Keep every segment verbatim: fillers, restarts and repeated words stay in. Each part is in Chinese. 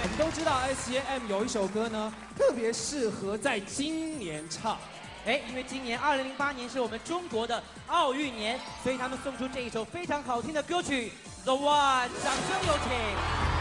我们都知道 S J M 有一首歌呢，特别适合在今年唱。 哎，因为今年二零零八年是我们中国的奥运年，所以他们送出这一首非常好听的歌曲《The One》，掌声有请。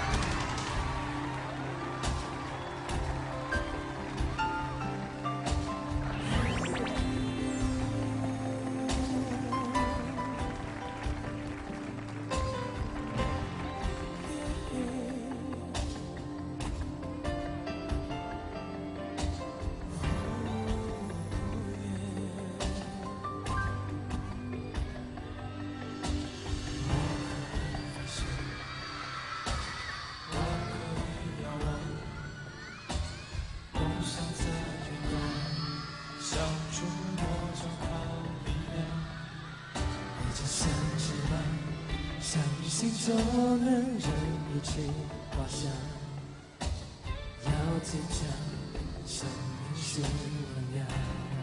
心中能人一起画下，要坚强，生命是温雅。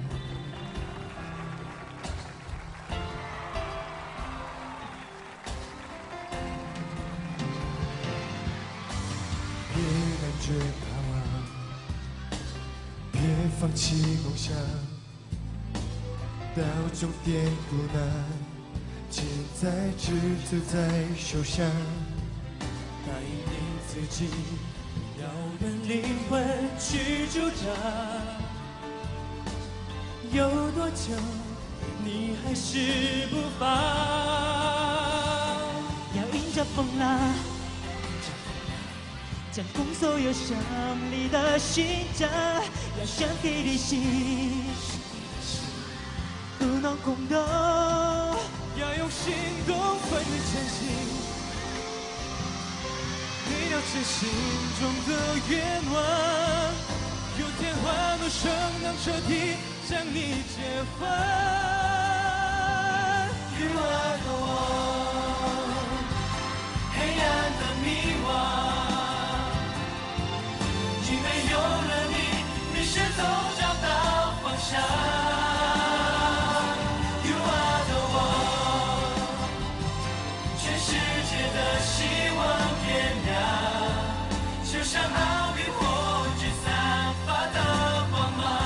别感觉盼望，别放弃梦想，到终点不难。 现在只走在手上，答应你自己，要让灵魂去驻扎。有多久，你还是不放？ 要迎着风浪，将空所有胜利的寻找，要身体力行，不能空洞。 要用行动奋力前行，你了解心中的愿望。有天换作声能彻底将你解放。You are the one， 黑暗的迷惘，因为有了你，迷失总找到方向。 希望点亮，就像奥运火炬散发的光芒。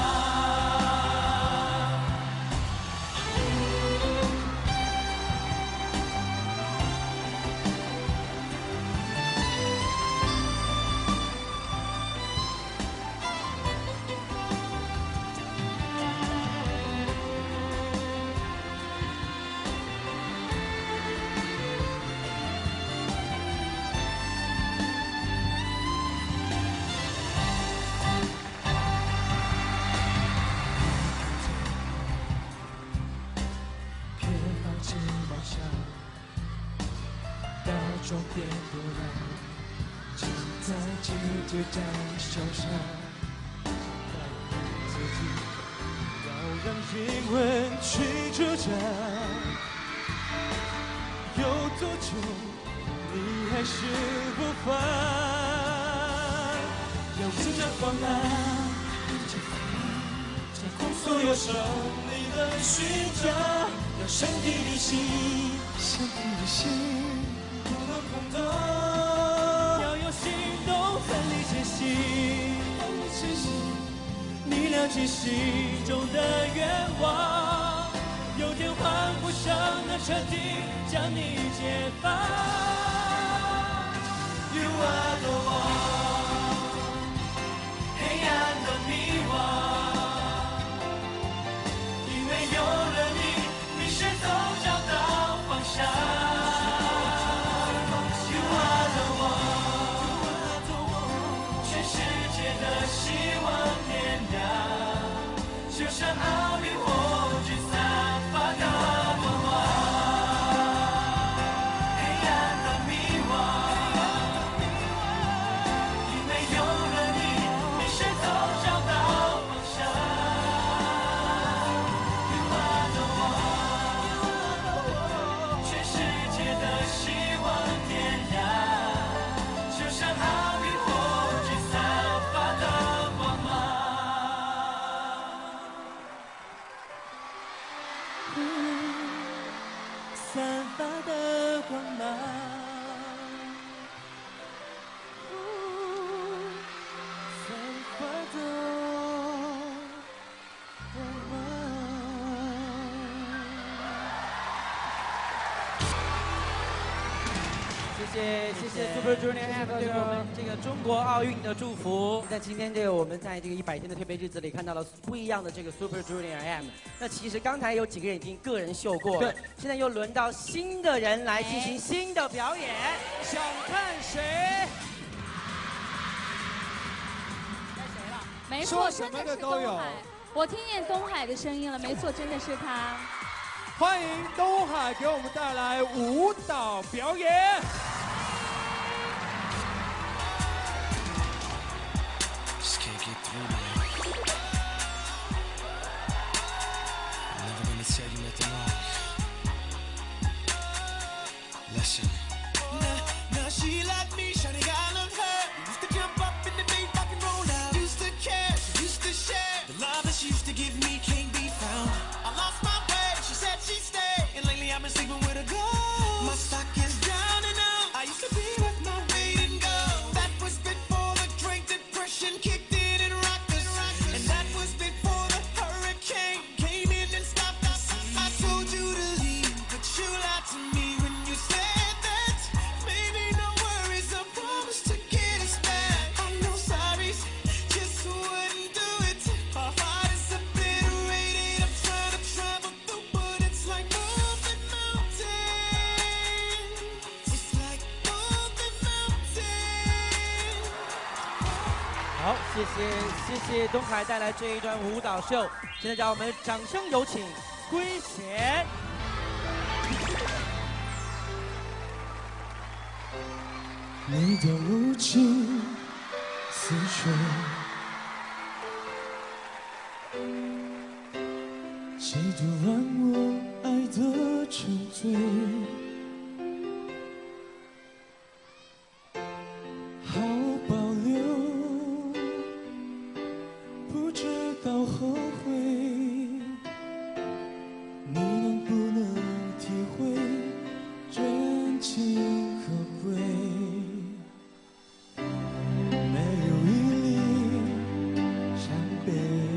终点不难，正在指着在手上。答应自己，要让灵魂去驻扎。有多久，你还是不放？要迎着风浪，将空所有胜利的寻找，要身体力行，身体力行。 要有行动，奋力前行，你了解心中的愿望。有天换不上的彻底将你解放。You are the one， 黑暗的迷惘，因为有了你，迷失总找到方向。 希望点亮，就像奥运火炬散发的光芒。黑暗的迷惘，因为有了你，迷失总找到方向。You are the one， 全世界的希望点亮，就像奥运火炬散发的。 谢谢谢 Super Junior M 对我们这个中国奥运的祝福。在今天这个我们在这个一百天的特别日子里看到了不一样的这个 Super Junior M。那其实刚才有几个人已经个人秀过了，对，现在又轮到新的人来进行新的表演，想看谁？该谁了？ 没错，真的是东海。我听见东海的声音了，没错，真的是他。 欢迎东海给我们带来舞蹈表演。 好，谢谢谢谢东海带来这一段舞蹈秀。现在让我们掌声有请圭贤。 你的无情似水，企图让我爱得沉醉。好保留，不知道后悔。你能不能体会真情可贵？没有一粒伤悲，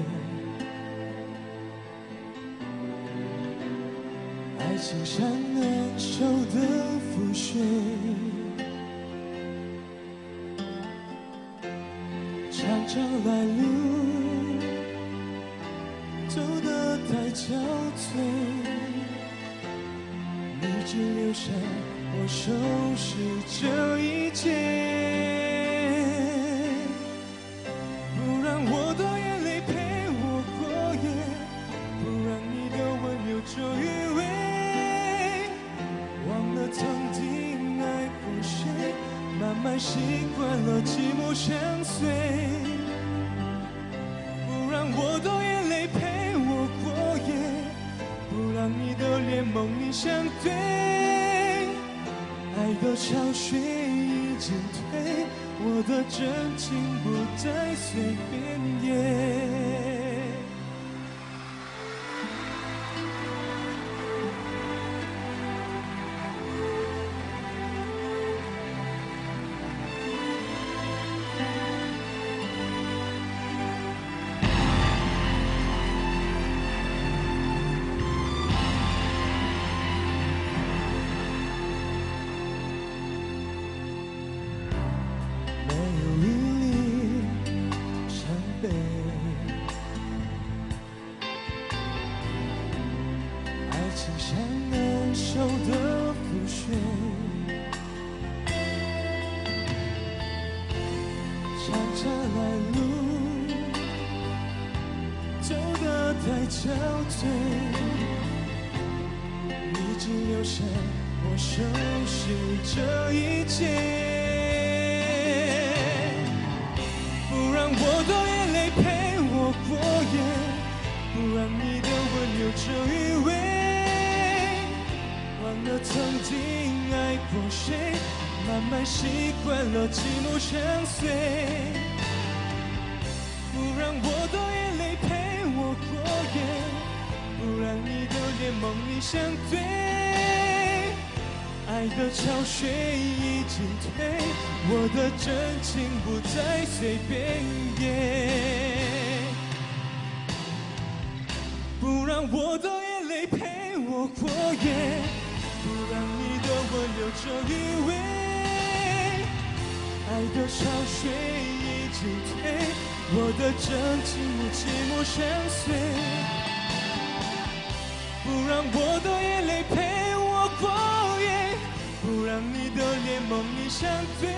爱情σαν難受的覆水。常常来路走得太憔悴，你只留下我收拾这一切，不让我的眼泪陪我过夜，不让你的温柔久余味，忘了曾经爱过谁，慢慢习惯了寂寞相随。不让我的眼泪陪我过夜，不让你的脸梦里相对，爱的潮水已经退，我的真情不再随便演。像难受的覆水，常常来路走得太憔悴，你只留下我收拾这一切，不让我的眼泪陪我过夜，不让你的温柔久余味，忘了曾经爱过谁，慢慢习惯了寂寞相随，不让我的眼泪陪我过夜，不让你的脸梦里相对，爱的潮水已经退，我的真情不再随便演，不让我的眼泪陪我过夜，不让你的温柔久余味， 爱的潮水已经退，我的真情不寂寞相随，不让我的眼泪陪我过夜，不让你的脸梦里相对。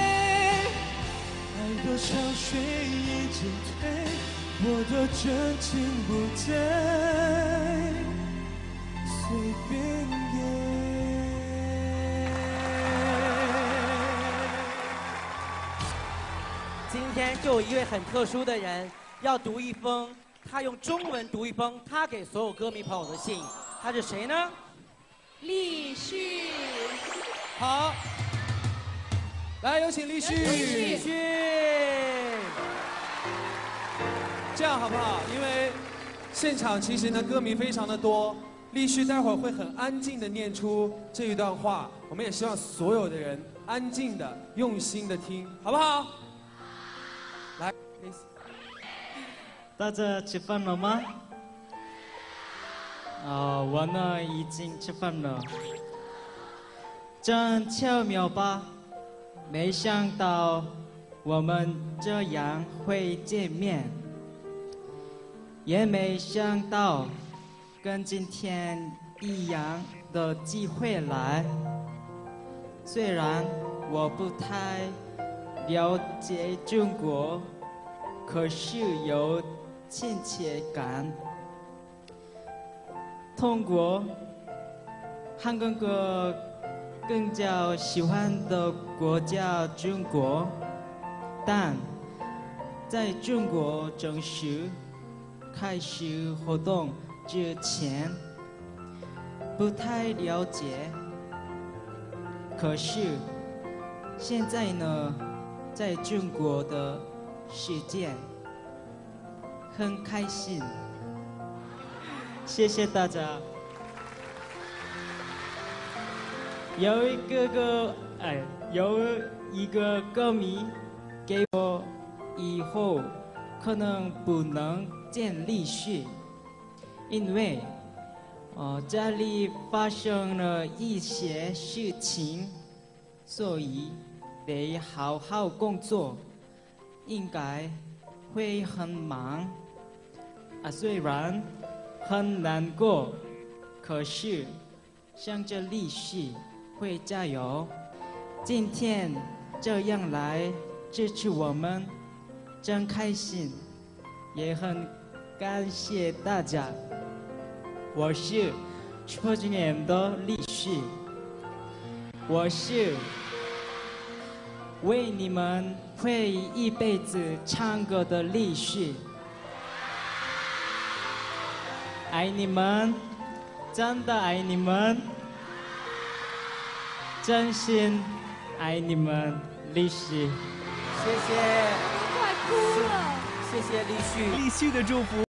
爱的潮水已经退，我的真情不再随便给。 今天就有一位很特殊的人要读一封，他用中文读一封他给所有歌迷朋友的信，他是谁呢？ 立旭。 好，来有请立旭。 立旭， 这样好不好？因为现场其实呢歌迷非常的多，立旭待会儿会很安静的念出这一段话，我们也希望所有的人安静的、用心的听，好不好？来 ，please。 大家吃饭了吗？啊、我呢已经吃饭了。真巧妙吧？没想到我们这样会见面，也没想到跟今天一样的机会来。虽然我不太了解中国，可是有亲切感。通过韩国歌更加喜欢的国家中国，但在中国正式开始活动之前不太了解。可是现在呢，在中国的世界很开心。谢谢大家。有一个个哎，有一个歌迷给我以后可能不能见立旭，因为呃家里发生了一些事情，所以得好好工作，应该会很忙啊。虽然很难过，可是向着立旭会加油。今天这样来支持我们，真开心，也很感谢大家。我是 Super Junior 的立旭，我是为你们会一辈子唱歌的立旭。爱你们，真的爱你们，真心爱你们，立旭。 谢谢， 快哭了。 谢谢立旭。 立旭的祝福